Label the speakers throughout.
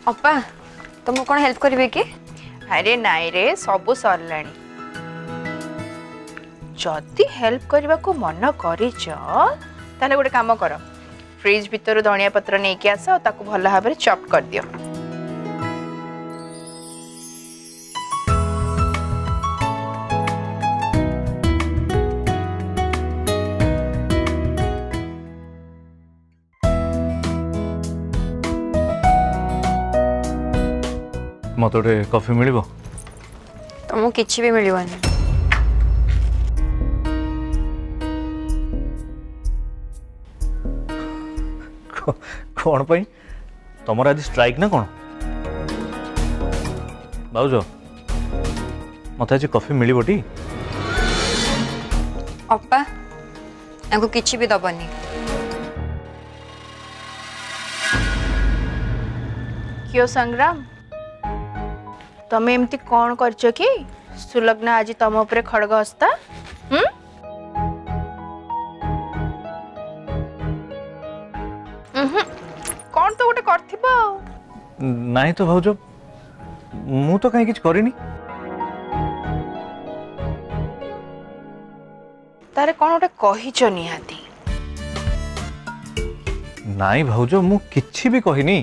Speaker 1: अपा तुमको कौन हेल्प करिवे कि?
Speaker 2: अरे नाई रे सबू सरलाणी जदि हेल्प करने को मन करिच ताले गोटे काम कर फ्रिज भितर धनिया पत्र नहीं कि आस ताको भल भाव चॉप कर दियो।
Speaker 3: मत गोटे कॉफी मिल
Speaker 1: तुमको किसी भी मिलवानी
Speaker 3: कौन पाई तुम आज स्ट्राइक ना कौन भाज मत आज कॉफी मिल टी
Speaker 1: अपा आपको किसी भी दबनी
Speaker 2: क्यों संग्राम तमें एमती कौन करछ कि सुलग्ना आज तम उपरे खड़ग हस्ता कौन तो गोटे करथिबो
Speaker 3: नहीं तो भाज मु तो कहीं किछ करिनी
Speaker 2: तारे कौन गोटे कहिछ निहाती
Speaker 3: नहीं भाज मु किछि भी कहिनी।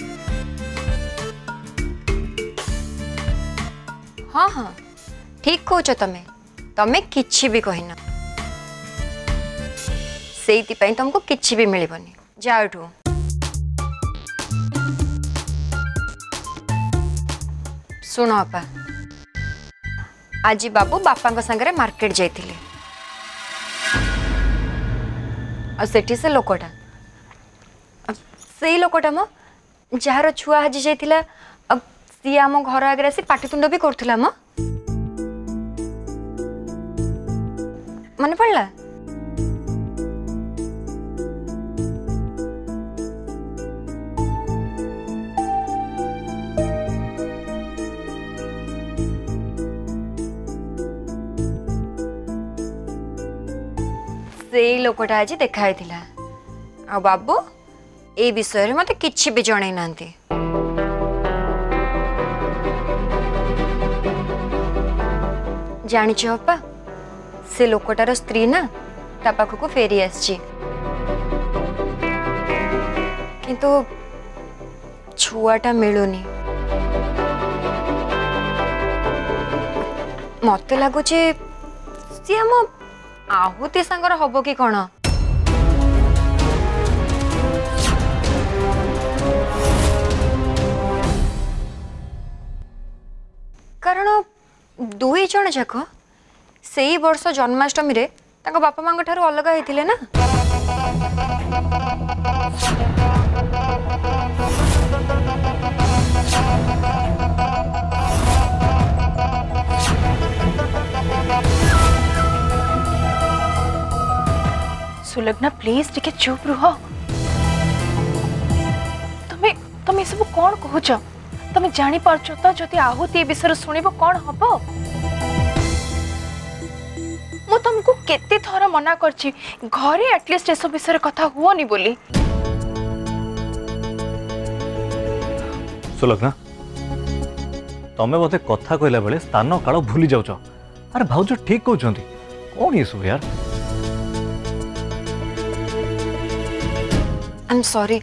Speaker 1: हाँ हाँ ठीक कौच तमें तमें किछि भी कहना से तुमको किछि भी मिलबनी जाओ एठू। सुन अपा आज बाबू बापा संगे मार्केट जाइथिले आ सेठी से लोकटा से लोकटा मो जार छुआ आज जाइथिला सी आम घर आगे आसी पाटितुंड भी करथिला म मन पड़ला से लोकटा आज देखाई थिला आ बाबू ए विषय रे मते किछि भी जणै नांती। जानी अपा से लोकटार स्त्री ना ता पाखक फेरी आसी किंतु छुआटा मिलुनी मत लगुच सी आम आहुति सांगर हब कि कौन कारण दुई जन जाक से वर्ष जन्माष्टमी रे तांको बापा मांग ठारू अलग होइतिले ना
Speaker 2: सुलग्ना प्लीज टिके चुप रुह तमें सब कौन कहूच तमें जानी पारछ तो जदि आहुति ए विषय सुनिबो कौन हबो मु तुमको केते थर मना करछि घरे एटलिस्ट एसब विषय कथा हुओनी बोली।
Speaker 3: सुलग्ना तमें मते कथा कहला बेले स्थान काल भूली जाउछ अरे भाउज ठीक कहउछंती कौन ये सब यार
Speaker 1: I am sorry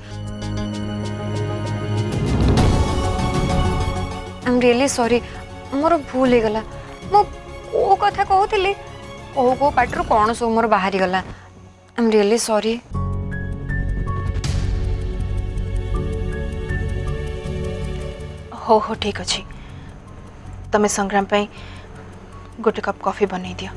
Speaker 1: I am really sorry मोर भूल हो गला मो को कथा कहूली को पाटर कौन सब मोर बाहरी गला आई एम रियली सॉरी।
Speaker 2: हो ठीक अच्छे तमें संग्राम पे गोटे कप कॉफी बनै दियो।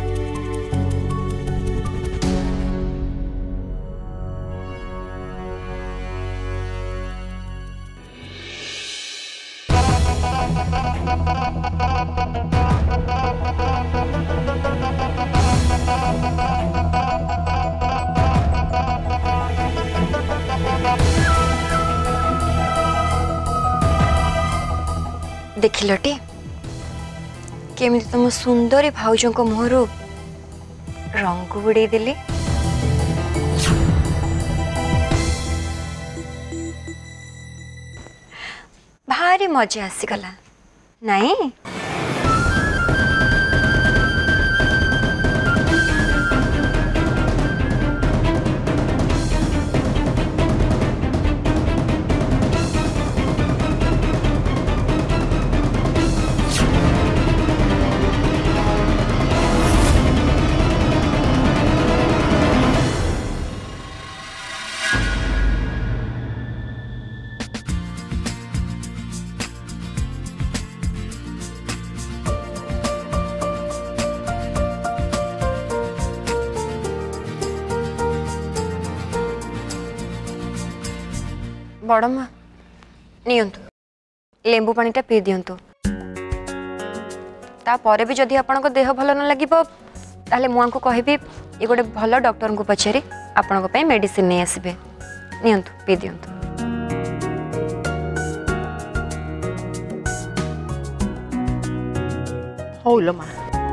Speaker 1: देखिलटी केमी तुम सुंदरी भाउजों को मुहर रंग उड़े देली भारी मजा आसीगला नहीं। बड़ माँ नियंतु लेंबू पानीटा पी दियंतु तापर भी जदि आपण देह भल न लगे ताले मुआ को कहबी ये गोटे भल डॉक्टर को पचारि आपण मेडिसिन नहीं आसबे नियंतु पी दियंतु।
Speaker 4: हौलो माँ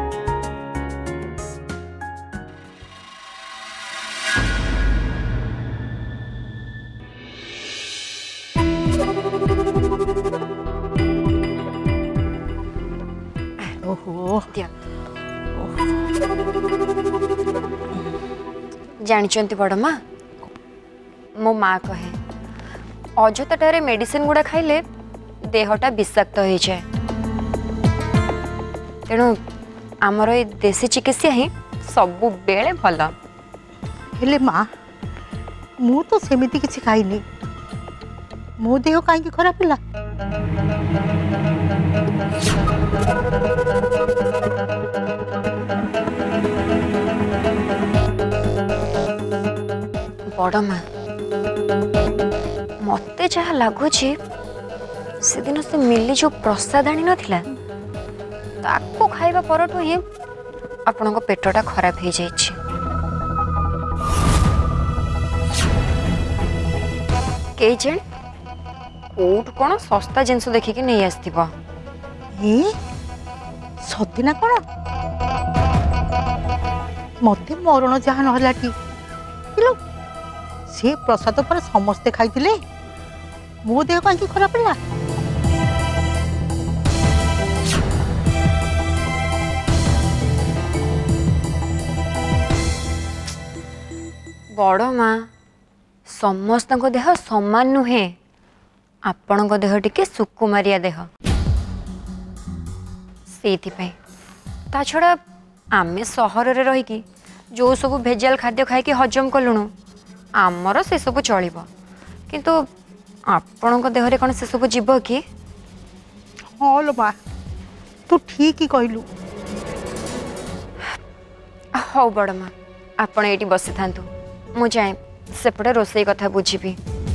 Speaker 4: ओहो
Speaker 1: जानते बड़ माँ मो माँ कहे अजताटे मेडिसिन गुड़ा खाइले देहटा विषाक्त हो जाए तेणु आमर ये देसी चिकित्सा ही सबु बेले भल।
Speaker 4: हेले माँ मु तो सेमिति किछि खाइनी मो देह कहीं खराब है
Speaker 1: बड़ माँ मते जहाँ लगुच से दिन से मिली जो प्रसाद आनी नाथिला ताको खाइबा परठू ही आपन पेटटा खराब हो जाइए। के जान कोट कौन सस्ता जिनस देखिकी नहीं आसथिबो
Speaker 4: सती ना कौन मत मरण जहाँ नहला से प्रसाद पर समस्ते खाई मो देह कहीं खराब है
Speaker 1: बड़ माँ समस्त देह समान नुहे आपण देह टिके सुकुमारिया देह से ता छड़ा आमे सहर रे रही जो सब भेजाल खाद्य खाई हजम कलुणु आमर से सब चलिबो किंतु आपण देहरे कौन से सब जीव कि
Speaker 4: हाँ लो माँ तू ठीक ही कहलु।
Speaker 1: हौ बड़ माँ आपण ये बसी था मु जाए सेपटे रोसई कथा बुझी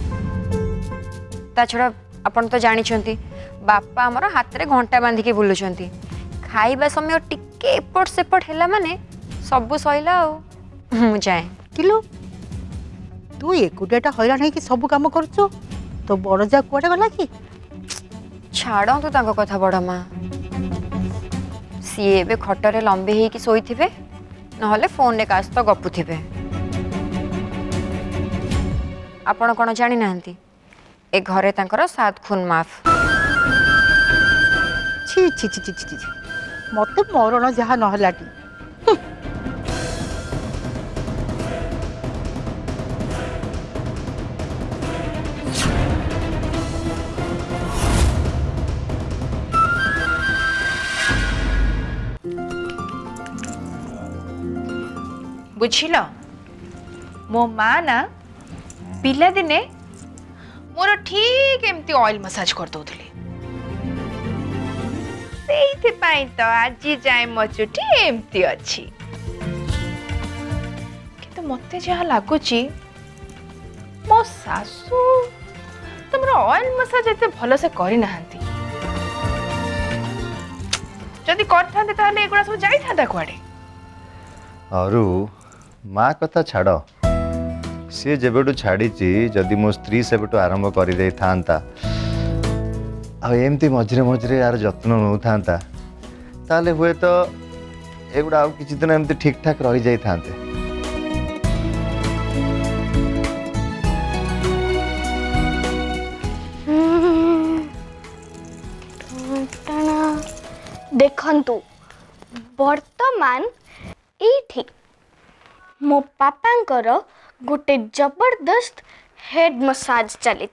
Speaker 1: ता छड़ा आपण तो जानी बापा आमर हाथ रे घंटा बांधिकी बुलुंट खाइबा समय टिके एपट सेपट है माने सबू सैला मु जाए
Speaker 4: किलो तू एकुटियाटा हैरान है सब काम करछु तो बड़ जा कुआडे गला कि
Speaker 1: छाड़ तो तांको कथा बड़ माँ सी ए खटरे लंबे होगी शोथे नहले फोन रे काश तो गपुथिबे आपण कौन जानी नांती ए घरे तांकर 7 खून माफ।
Speaker 4: छी छी छी छी छी मते मरण जहाँ नहलाटी
Speaker 2: बुझिल मो माँ ना पिला दिने मोर ठीक एमती ऑयल मसाज कर दउथले तो आज जाए मो चुटी एमती अच्छी किंतु मते जहाँ लगुची मो सासू तुम ऑयल मसाज एते भल से करी नाहंती जदि करथांते ताले एगुडा सब जाई थांता कुआडे
Speaker 5: अरु माँ कथा छाड़ सी जेबेटू छाड़ी जदि मो स्त्री सेबेटू आरंभ कर दे था एमती मझे मझे यार जत्न नौ था ताले हुए तो एगुड़ा किसी दिन एमती ठीक ठाक रही जाई थांते।
Speaker 6: देखंतु वर्तमान एठी मो पापांकर गोटे जबरदस्त हेड मसाज चली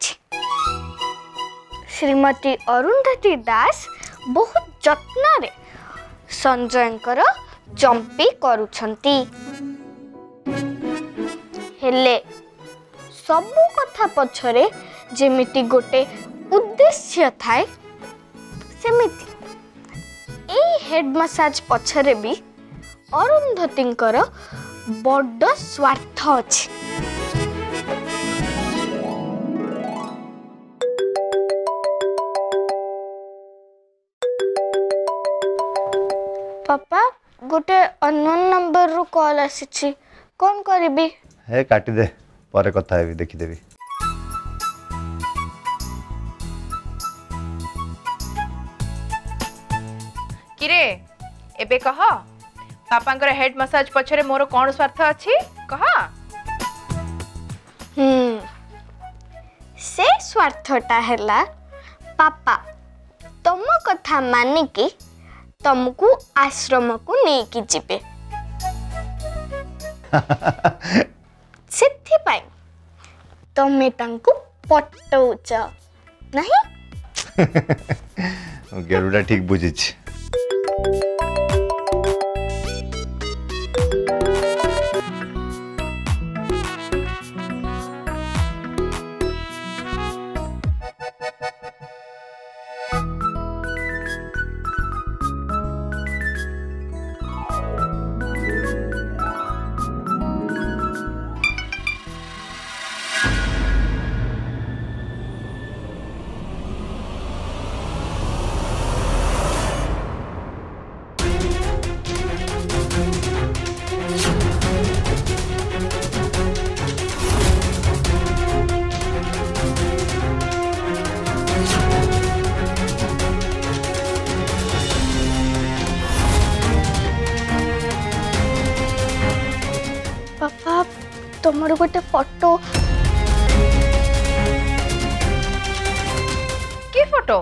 Speaker 6: श्रीमती अरुंधति दास बहुत जत्न रे संजयंकर चंपी करुछंती हेले सबु कथा पछरे जेमिति गोटे उद्देश्य थाए सेमिति ए हेड मसाज पछरे भी अरुंधतिंकर बड़ स्वार्थ अछि। पापा गोटे अननोन नंबर रु कॉल आसी कौन करिबी
Speaker 5: हे काटी दे परे कथा हेबी देखिदेबी।
Speaker 2: किरे एबे कह पापांकर हेड मसाज पछरे मोर कौन स्वार्थ अछि कह।
Speaker 6: से स्वार्थटा हैला पापा तुम कथा मानिकी तुमको आश्रम को नेकी जिबे सेथि पाई तमे तांको पटौच नहीं
Speaker 5: गेरुडा ठीक बुझिछ।
Speaker 6: पापा तुमर गोटे फोटो
Speaker 2: की फोटो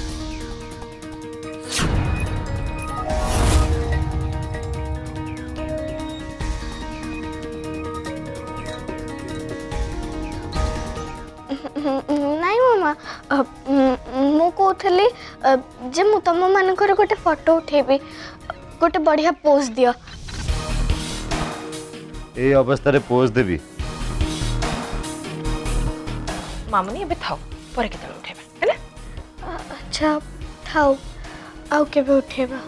Speaker 6: नहीं मामा मु कहली जे मु तुम मानकर गोटे फोटो उठेबी गोटे बढ़िया पोज दियो
Speaker 5: ए अवस्था रे पोज देबी
Speaker 2: मामुनी एबे थाओ परे केतल उठेबा हैना।
Speaker 6: अच्छा थाओ आउ केबे उठेबा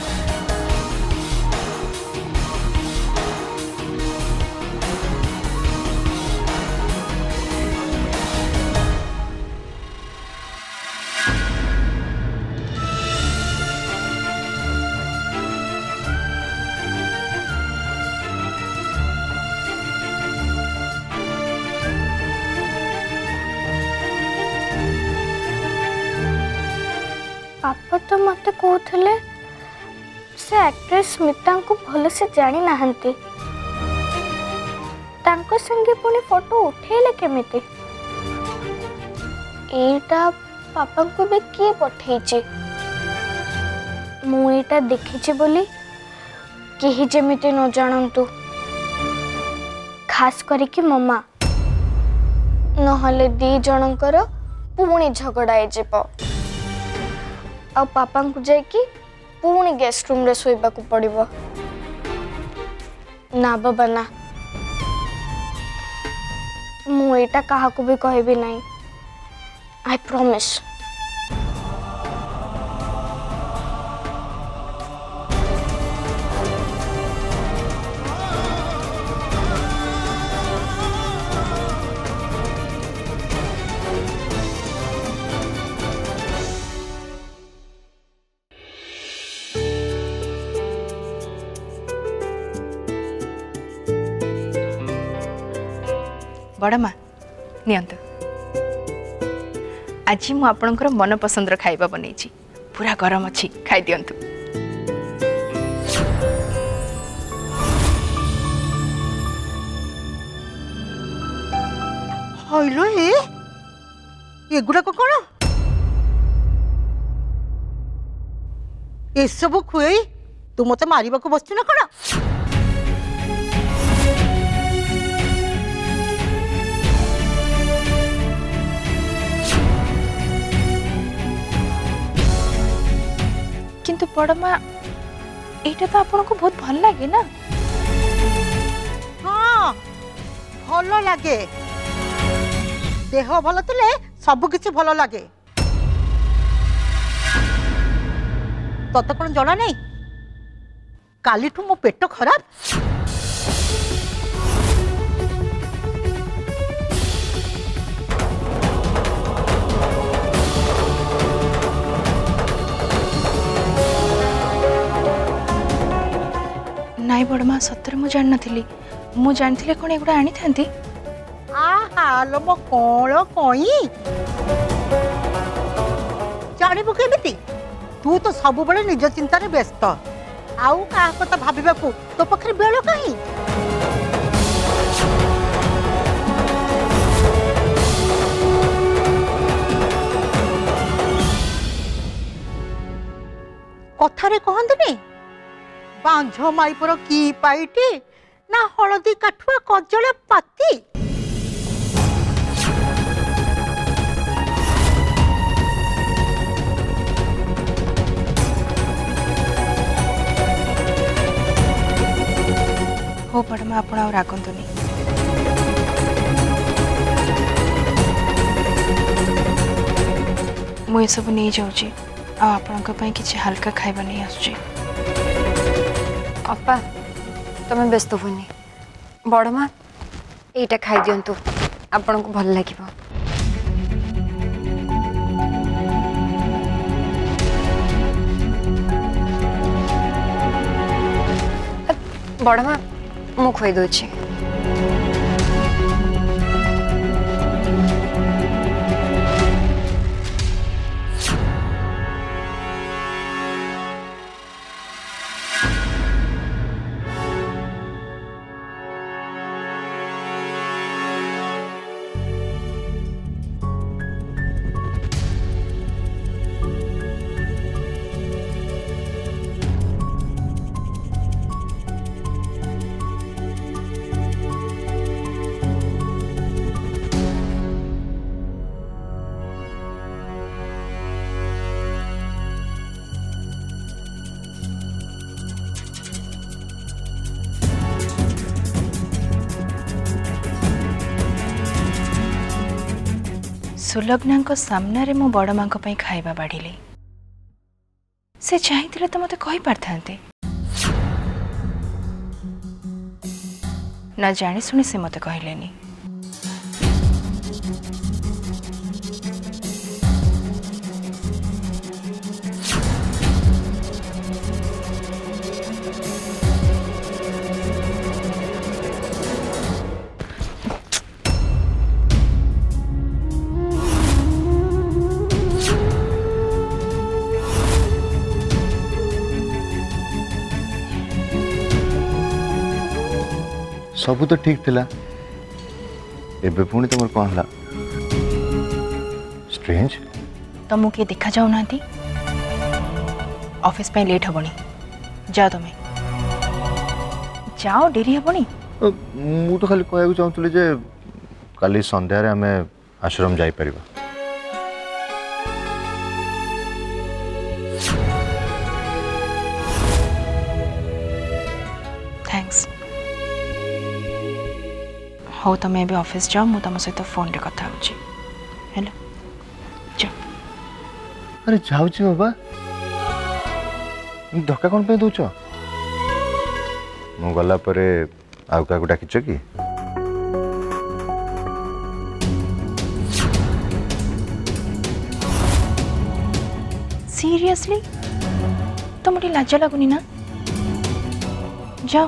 Speaker 6: पापा तो मत कहते से एक्ट्रेस स्मिता को भल से जानी नहांती तांको संगे पुणी फोटो उठेले केमिति एटा पापा को भी किए पठेची मु एटा देखिछि बोली केही जेमिति न जानंतु खास करी कि मम्मा नहले दी जनकर पुणी झगड़ा जेब आ पापा को जाकि पुणी गेस्ट रूम रे सोइबा को पड़िबो ना बाबा ना मु एटा काहा को भी कहबी नहीं आई प्रॉमिस।
Speaker 2: बड़ माँ नियंतु आज मु आपणकर मन पसंदर खाइबा बनैछि पूरा गरम अछि खाइ दियंतु।
Speaker 4: हइलो एगुड़ा को कौन एसबू खुएई तू मत मारिबा को बसछु ना कण
Speaker 2: किंतु बड़ माँ एटा तो आपको बहुत भल लगे ना।
Speaker 4: हाँ भल लगे देह भल थिले सब किछि भल लगे तत कौन जना नहीं काली ठू मो पेट खराब
Speaker 2: नाई बड़ माँ सତରେ ମୁଁ ଜାଣିନଥିଲି ମୁଁ ଜାଣିଥିଲେ କଣ ଏଗୁଡ଼ା ଆଣିଥାନ୍ତି।
Speaker 4: आहा लो मो कोळ कोई जानिबु केमिति तू तो सब बळे निज चिंता रे व्यस्त आउ का कथा भाबिबाकू तो पखरे बेलो काई कथारे कहंतनी बांझ माइपर की पाइटी ना हलदी काठुआ कजला पाती
Speaker 2: हो बड़ माँ आप रागंतुनी मुझे सब नहीं जाऊँगी आपण किसी हल्का खाଇବା नहीं आसुची।
Speaker 1: अपा तमें व्यस्त हुनी बड़ माँ यहीटा खाई दिंतु आपन को भल लगे। बड़ माँ मु खुई दूची
Speaker 2: सुलग्ना सामने मो बड़ माँ खाଇବା बाढ़ी से चाहिए तो मत कही पारते न जानी शुणी से मत कहलेनी।
Speaker 5: सब तो ठीक थिला एबे पुणी तुम कौन हला स्ट्रेंज
Speaker 2: तुमको किए देखा जाऊ ना ऑफिस पे लेट हबनी जाओ तुम्हें जाओ डेरी हबनी।
Speaker 5: मु तो खाली कहू चाहूली जे काली संध्या रे हमें आश्रम जाई परिबा।
Speaker 2: थैंक्स हो तुम ए ऑफिस जाओ मु तुम सहित फोन रे कथा होची हेलो जाओ।
Speaker 5: अरे जाऊची बाबा धक्का कौन पे दौच मु गला परे आउ का डाकिच कि
Speaker 2: सीरियसली तुम लाज लगुनी ना जाओ।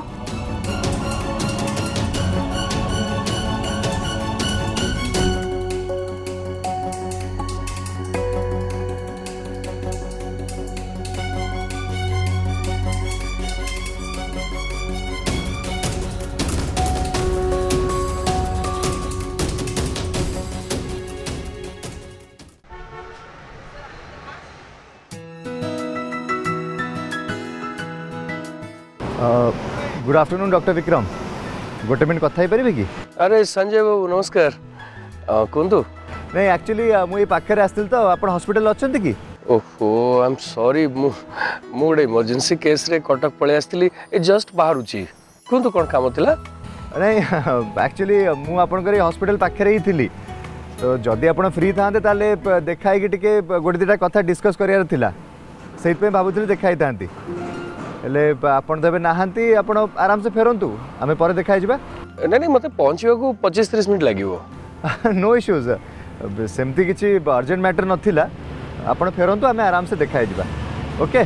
Speaker 5: गुड आफ्टरनून डॉक्टर विक्रम गोटे मिनट कथा पारे कि
Speaker 7: अरे संजय बाबू नमस्कार कहतु
Speaker 5: नहीं एक्चुअली मुझे पाखे आसती तो आप हॉस्पिटल अच्छा कि
Speaker 7: ओहो आई एम सॉरी मु गोटे इमरजेंसी केस रे कटक पलि आसती जस्ट बाहर कहतु कौन काम थिला
Speaker 5: नहीं एक्चुअली मुझे हॉस्पिटल पाखे ही थी तो जदि आप फ्री था देखाई टे गोटे दुटा कथा डिस्कस करार से भावुली देखाई था आपन तो नहांती आप आराम से फेरंतु आमे पर देखाई जिबा
Speaker 7: नहीं नहीं मते पहुंचवा को 25-30 मिनिट लागिवो
Speaker 5: नो इश्यूज सेमती किछि अर्जेंट मैटर नथिला आपण फेरंतु आमे आराम से देखाई जिबा ओके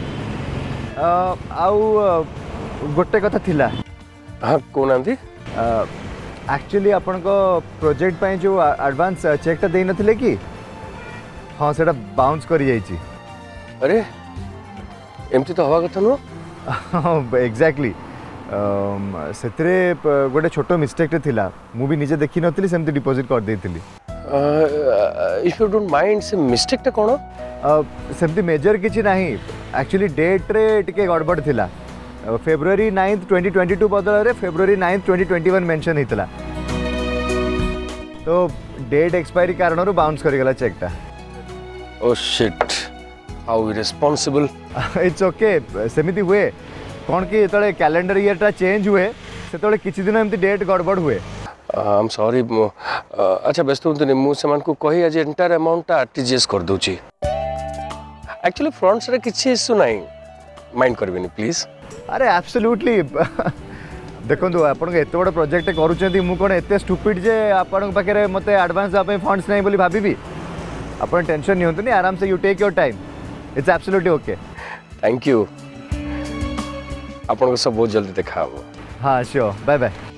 Speaker 5: आउ गोटे कथा थिला
Speaker 7: हां कोन आंती
Speaker 5: एक्चुअली आपण को प्रोजेक्ट पई जो एडवांस चेकटा देई नथिले कि हां सेटा बाउंस करि जाईची
Speaker 7: अरे एमती तो हवा कथा नो
Speaker 5: एक्जाक्टली से गोटे छोट मिस्टेक थिला मु भी निजे देखी नथली सेमती डिपॉजिट कर देथिली
Speaker 7: इफ यू डोंट माइंड से मिस्टेक ता कोन
Speaker 5: सेमती मेजर किछि नाही एक्चुअली डेट रे टिके गड़बड़ थिला फेब्रुअरी 9th 2022 बदल रे फेब्रुअरी 9th 2021 मेंशन हितला तो डेट एक्सपायरी कारण बाउंस करि गला चेकटा
Speaker 7: oh shit how irresponsible
Speaker 5: it's okay सेमिति हुए कौन कि जो कैलेंडर ईयर चेंज हुए से किसी दिन एमती डेट गड़बड़ हुए
Speaker 7: आई एम सॉरी अच्छा व्यस्त हूँ मुझे को कही आज एंटायर अमाउंट आरटीजीएस कर दूची एक्चुअली फ्रंट्स रे किछि इश्यू नाही माइंड करबेनी प्लीज
Speaker 5: अरे एब्सोल्युटली देखो आपन एत बड़ प्रोजेक्ट करूछंती मु कोन एते स्टूपिड जे आपन पाखे मते एडवांस दे फंड्स नहीं बोली भाबीबी आपन टेंशन नहीं होतनी आराम से you take your time it's absolutely okay
Speaker 7: thank you आपन को सब बहुत जल्दी देखा
Speaker 5: हाँ श्योर बाय बाय